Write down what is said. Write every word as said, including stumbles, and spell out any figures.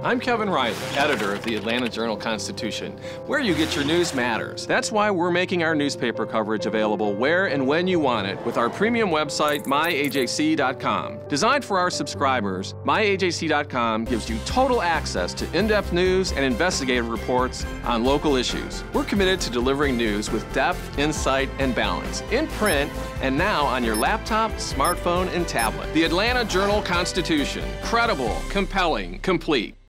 I'm Kevin Riley, editor of the Atlanta Journal-Constitution. Where you get your news matters. That's why we're making our newspaper coverage available where and when you want it with our premium website, my A J C dot com. Designed for our subscribers, my A J C dot com gives you total access to in-depth news and investigative reports on local issues. We're committed to delivering news with depth, insight, and balance, in print and now on your laptop, smartphone, and tablet. The Atlanta Journal-Constitution. Credible, compelling, complete.